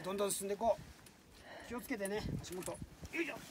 どんどん進んでいこう。気をつけてね、足元。よいしょ。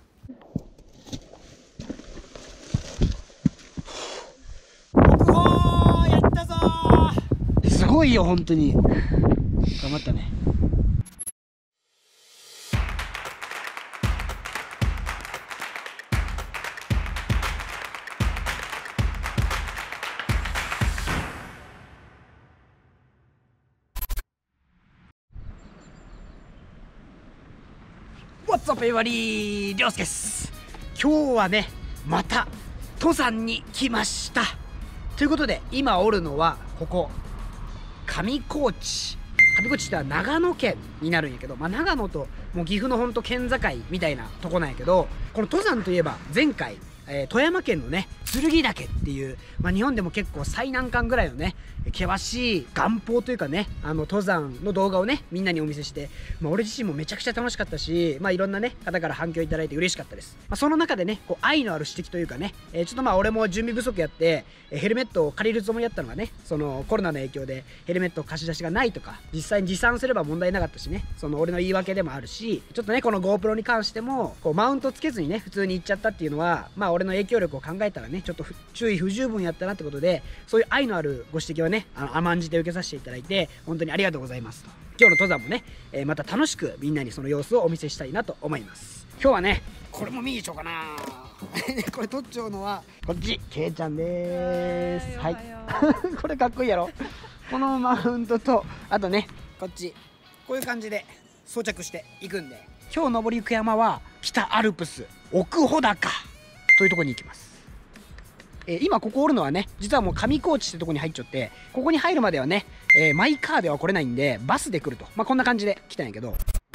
国宝やったぞー。すごいよ本当に。頑張ったね。What's up everybody、りょうすけです。今日はね、また登山に来ました。ということで、今おるのはここ上高地。上高地っては長野県になるんやけど、長野ともう岐阜のほんと県境みたいなとこなんやけど、この登山といえば前回、富山県のね剣岳っていう、日本でも結構最難関ぐらいのね険しい岩峰というかね、登山の動画をねみんなにお見せして、俺自身もめちゃくちゃ楽しかったし、いろんなね方から反響いただいて嬉しかったです。その中でねこう愛のある指摘というかね、ちょっと俺も準備不足やってヘルメットを借りるつもりだったのがね、そのコロナの影響でヘルメット貸し出しがないとか、実際に持参すれば問題なかったしね、その俺の言い訳でもあるし、ちょっとねこの GoPro に関してもこうマウントつけずにね普通に行っちゃったっていうのは、俺の影響力を考えたらねちょっと注意不十分やったなってことで、そういう愛のあるご指摘はね甘んじて受けさせていただいて本当にありがとうございますと。今日の登山もね、また楽しくみんなにその様子をお見せしたいなと思います。今日はねこれも見に行こうかなこれ撮っちゃうのはこっちけいちゃんでーす。はいこれかっこいいやろこのマウントと、あとねこっちこういう感じで装着していくんで、今日登り行く山は北アルプス奥穂高というところに行きます。今ここおるのはね実はもう上高地ってとこに入っちゃって、ここに入るまではね、マイカーでは来れないんでバスで来ると、こんな感じで来たんやけど、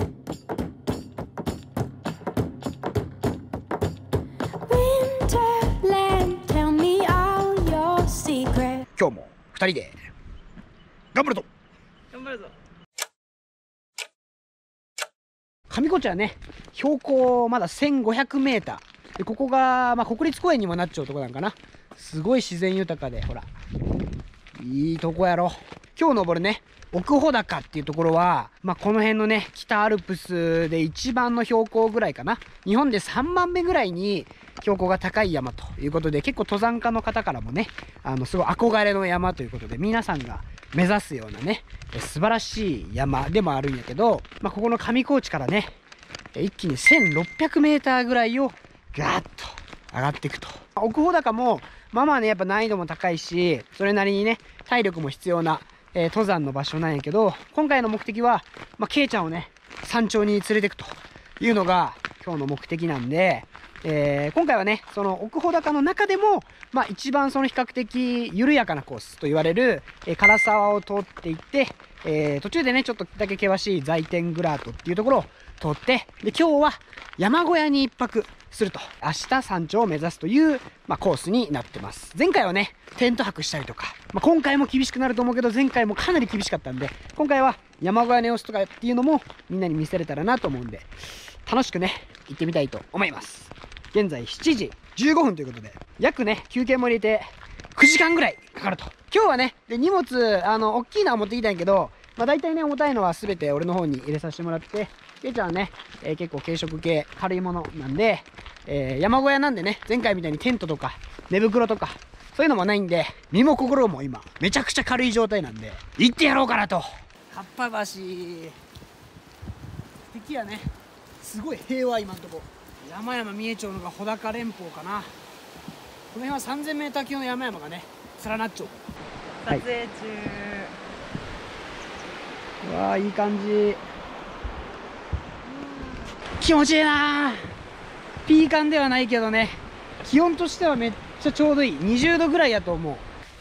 今日も2人で頑張るぞ。頑張るぞ。上高地はね標高まだ 1500m で、ここが、国立公園にもなっちゃうとこなんかな。すごい自然豊かで、ほらいいとこやろ。今日登るね奥穂高っていうところは、この辺のね北アルプスで一番の標高ぐらいかな。日本で3番目ぐらいに標高が高い山ということで、結構登山家の方からもねすごい憧れの山ということで、皆さんが目指すようなね素晴らしい山でもあるんやけど、ここの上高地からね一気に 1600m ぐらいをガーッと上がっていくと。奥穂高もねやっぱ難易度も高いし、それなりにね体力も必要な、登山の場所なんやけど、今回の目的はケイちゃんをね山頂に連れていくというのが今日の目的なんで、今回はねその奥穂高の中でも一番その比較的緩やかなコースと言われる、唐沢を通っていって、途中でねちょっとだけ険しいザイテングラートっていうところを通って、で今日は山小屋に一泊すると、明日山頂を目指すという、コースになってます。前回はねテント泊したりとか、今回も厳しくなると思うけど、前回もかなり厳しかったんで、今回は山小屋の様子とかっていうのもみんなに見せれたらなと思うんで、楽しくね行ってみたいと思います。現在7時15分ということで、約ね休憩も入れて9時間ぐらいかかると。今日はねで荷物大きいのは持ってきたんやけど、大体ね重たいのは全て俺の方に入れさせてもらって、けいちゃんはね、結構軽食系軽いものなんで、山小屋なんでね前回みたいにテントとか寝袋とかそういうのもないんで、身も心も今めちゃくちゃ軽い状態なんで行ってやろうかなと。かっぱ橋敵やね、すごい平和。今んとこ山々見えちゃうのが穂高連峰かな。この辺は 3000m 級の山々がね連なっちゃう。 撮影中、 うわーいい感じ。気持ちいいな。ピーカンではないけどね、気温としてはめっちゃちょうどいい。20度ぐらいやと思う。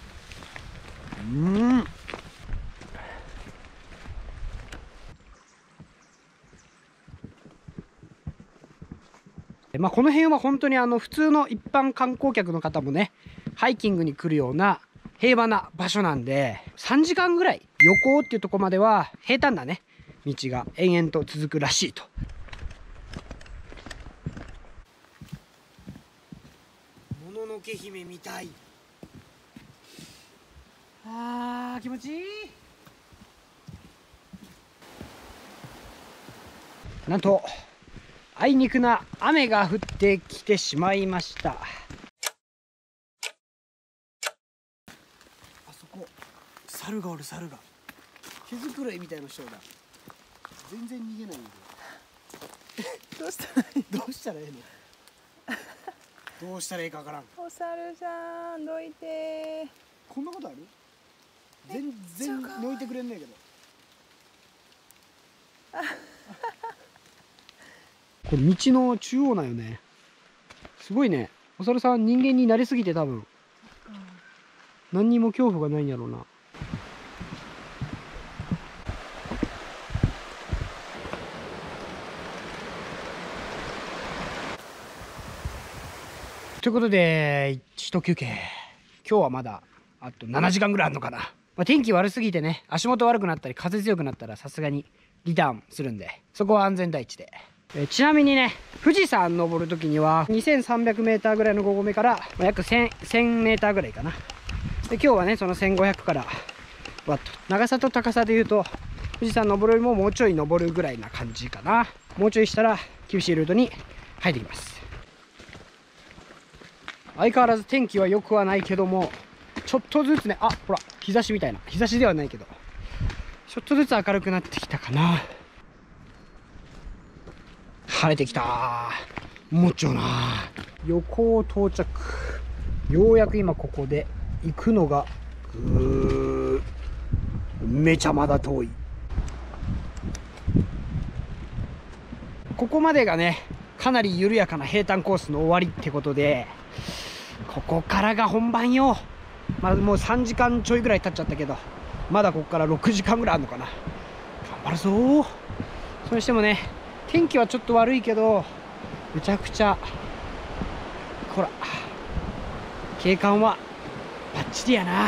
この辺は本当に普通の一般観光客の方もねハイキングに来るような平和な場所なんで、3時間ぐらい横っていうところまでは平坦なね道が延々と続くらしいと。もののけ姫みたい。気持ちいい。 なんとあいにくな雨が降ってきてしまいました。あそこ猿がおる。猿が毛づくろいみたいな人だ。全然逃げないんでどうしたらいいの？どうしたらいいの？どうしたらいいかわからん。 お猿さんどいて。 こんなことある？全然どいてくれんねえけどこれ道の中央なんよね。すごいね。お猿さん人間になりすぎて多分何にも恐怖がないんやろうな。ということで一休憩。今日はまだあと7時間ぐらいあるのかな。天気悪すぎてね、足元悪くなったり風強くなったらさすがにリターンするんで、そこは安全第一で。ちなみにね、富士山登る時には 2300m ぐらいの5合目から約 1000m ぐらいかな。で今日はねその1500からワット、長さと高さでいうと富士山登るよりももうちょい登るぐらいな感じかな。もうちょいしたら厳しいルートに入ってきます。相変わらず天気は良くはないけども、ちょっとずつね、あ、ほら日差しみたいな、日差しではないけどちょっとずつ明るくなってきたかな。晴れてきた。もっちょな。横到着。ようやく今ここで行くのがめちゃまだ遠い。ここまでがねかなり緩やかな平坦コースの終わりってことで、ここからが本番よ。まだもう3時間ちょいぐらい経っちゃったけど、まだここから6時間ぐらいあるのかな。頑張るぞ。それにしてもね天気はちょっと悪いけどめちゃくちゃほら景観はバッチリやな。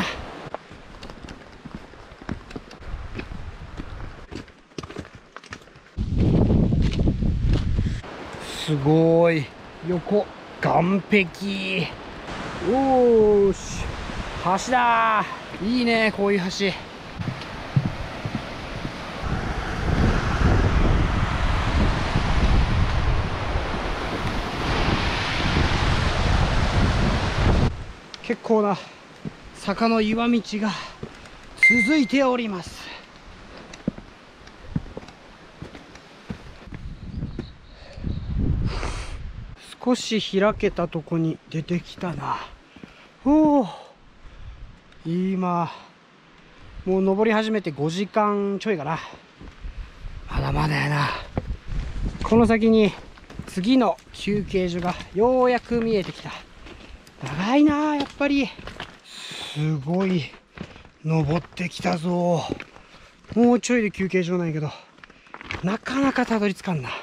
すごい横岸壁。おーし橋だ。いいねこういう橋。結構な坂の岩道が続いております。少し開けたとこに出てきたな。おお、今もう登り始めて5時間ちょいかな。まだまだやな。この先に次の休憩所がようやく見えてきた。長いなやっぱり。すごい登ってきたぞ。もうちょいで休憩所なんやけどなかなかたどり着かんな。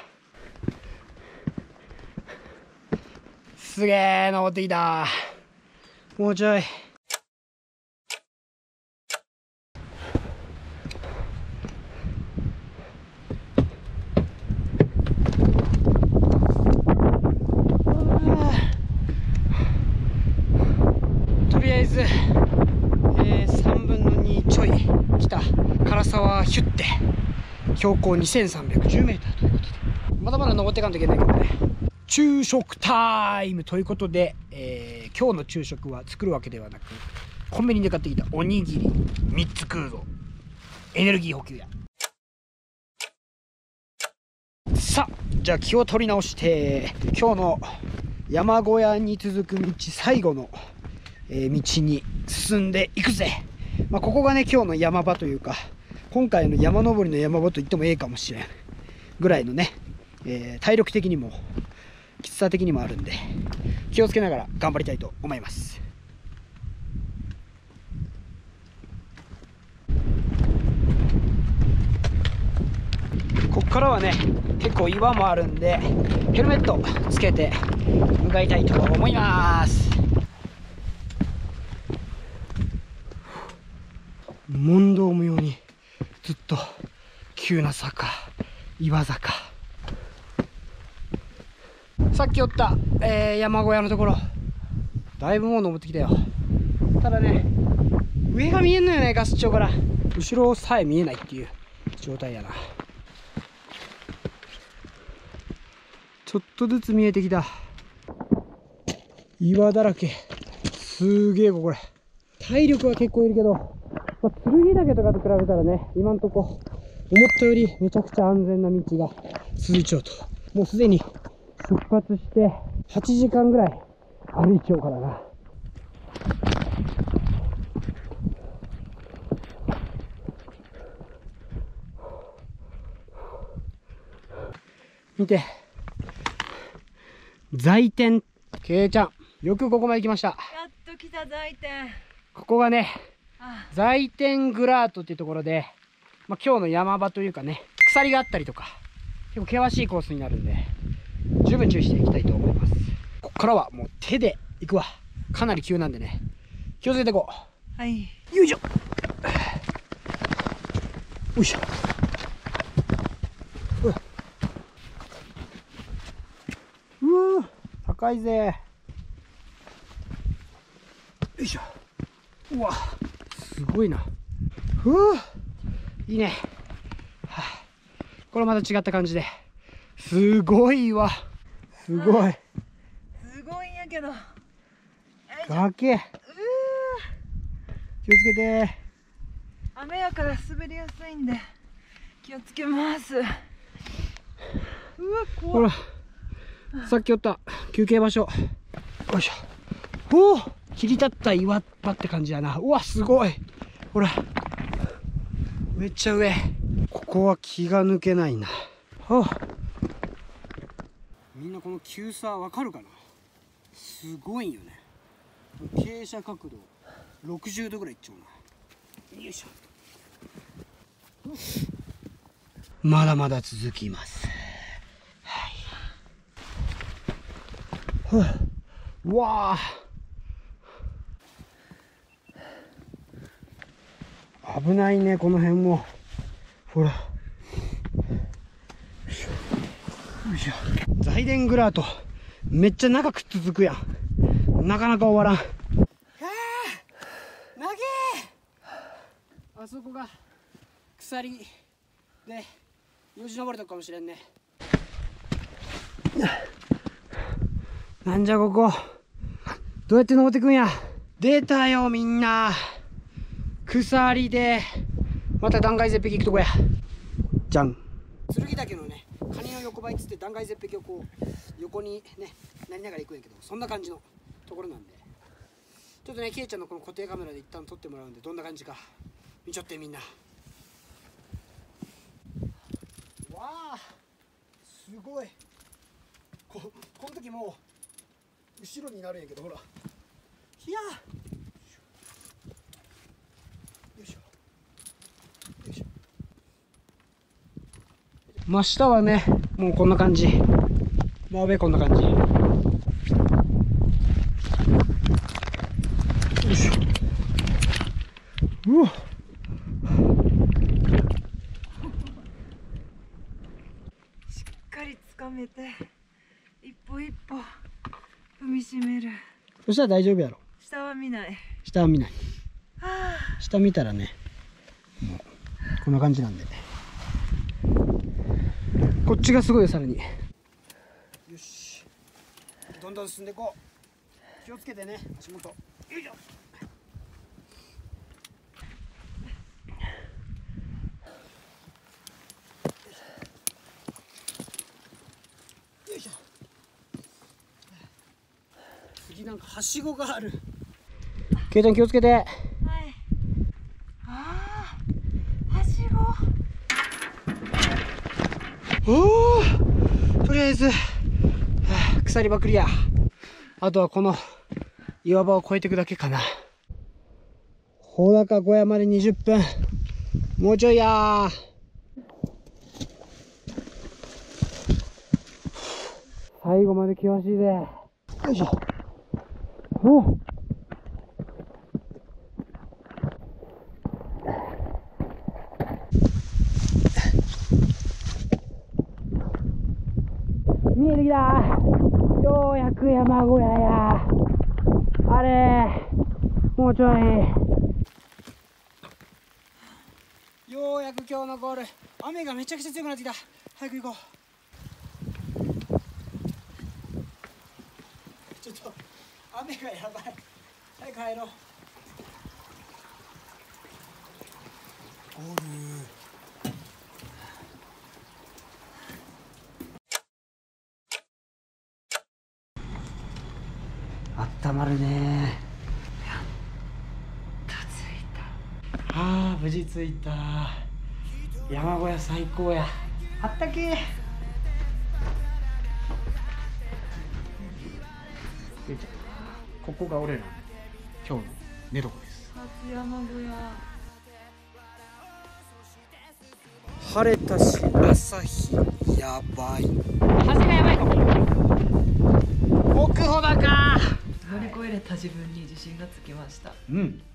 すげえ登ってきた。もうちょい。とりあえず、3分の2ちょい来た唐沢ヒュッテ、標高 2310m ということで、まだまだ登っていかんといけないけどね。昼食タイムということで、今日の昼食は作るわけではなくコンビニで買ってきたおにぎり3つ食うぞ。エネルギー補給や。さあじゃあ気を取り直して今日の山小屋に続く道最後の、道に進んでいくぜ。ここがね今日の山場というか今回の山登りの山場と言ってもええかもしれんぐらいのね、体力的にもきつさ的にもあるんで気をつけながら頑張りたいと思います。こっからはね結構岩もあるんでヘルメットつけて向かいたいと思います。問答無用にずっと急な坂、岩坂。さっき寄った、山小屋のところだいぶもう登ってきたよ。ただね上が見えんのよね、ガス頂から後ろさえ見えないっていう状態やな。 ちょっとずつ見えてきた。岩だらけ。すげえこれ。体力は結構いるけど、剣岳とかと比べたらね、今んとこ思ったよりめちゃくちゃ安全な道が続いちゃうと。もうすでに出発して8時間ぐらい歩いちゃうからな。見て、財天。けいちゃん、よくここまで来ました。 やっと来た財天。 ここがね、財天グラートっていうところで、今日の山場というかね、鎖があったりとか、結構険しいコースになるんで、十分注意していきたいと思います。ここからはもう手で行くわ。かなり急なんでね、気をつけていこう。 はい。 よいしょ。よいしょ。うわ、高いぜ。よいしょ。うわ、すごいな。ふう、いいね。はあ、これまた違った感じで、すごいわ。すごい。 すごいんやけど。 崖。気をつけて。 雨やから滑りやすいんで気をつけます。うわ、 ほ怖い。 ら、さっきおった休憩場所。よいしょ。おお、切り立った岩場って感じだな。うわ、すごい。ほら、めっちゃ上。ここは気が抜けないな。はあ、みんなこの急さわかるかな。すごいよね。傾斜角度60度ぐらいいっちゃうな。よいしょ。まだまだ続きます。はい。はあ、うわあ、危ないね、この辺も。ほら。よいしょ。よいしょ。財電グラート、めっちゃ長く続くやん。なかなか終わらん。長え。あそこが鎖でよじ登るとこかもしれんね。なんじゃここ、どうやって登ってくんや。出たよみんな、鎖でまた断崖絶壁行くとこや。じゃん。剣岳のね、カニの横ばいっつって断崖絶壁をこう横にねなりながら行くんやけど、そんな感じのところなんで、ちょっとね、ケイちゃんのこの固定カメラで一旦撮ってもらうんで、どんな感じか見ちゃってみんな。わあ、すごい。この時もう後ろになるんやけど、ほら、ひやー、よいしょよいしょ。真下はね、もうこんな感じ。真上こんな感じ。よいしょ。うわ、 しっかりつかめて一歩一歩踏みしめる。 そしたら大丈夫やろ。 下は見ない。 下は見ない。 はあ、 下見たらね、もうこんな感じなんで、こっちがすごいよ、さらに。よし、どんどん進んでいこう。気をつけてね、足元。よいしょ。よいしょ。次なんかはしごがある。ケイちゃん気をつけて。 はい。ああ、はしご。 おお、とりあえず、鎖場クリア。あとはこの岩場を越えていくだけかな。穂高小屋まで20分。もうちょいやー。最後まで険しいぜ。よいしょ。おお。見えてきた。ようやく山小屋や。あれ、もうちょい。ようやく今日のゴール。雨がめちゃくちゃ強くなってきた。早く行こう。 ちょっと雨がやばい。早く帰ろう。ゴール。あったまるね。やった着いた。ああ無事着いた。山小屋最高や。あったけー。ここが俺らの今日の寝床です。 初山小屋。 晴れたし朝日やばい。風がやばいかも。奥穂高。 乗り越えれた自分に自信がつきました。 うん。